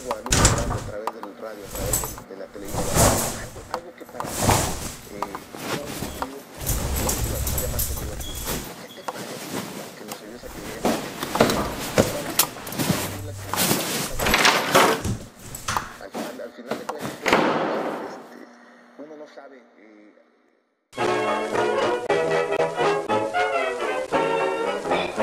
mismo a mí hablando a través del radio, a través de la televisión, algo que para mí no ha existido, no es la historia más tenido aquí. ¿Qué te parece que nos ayudes a que lleguemos al final de cuentas, uno no sabe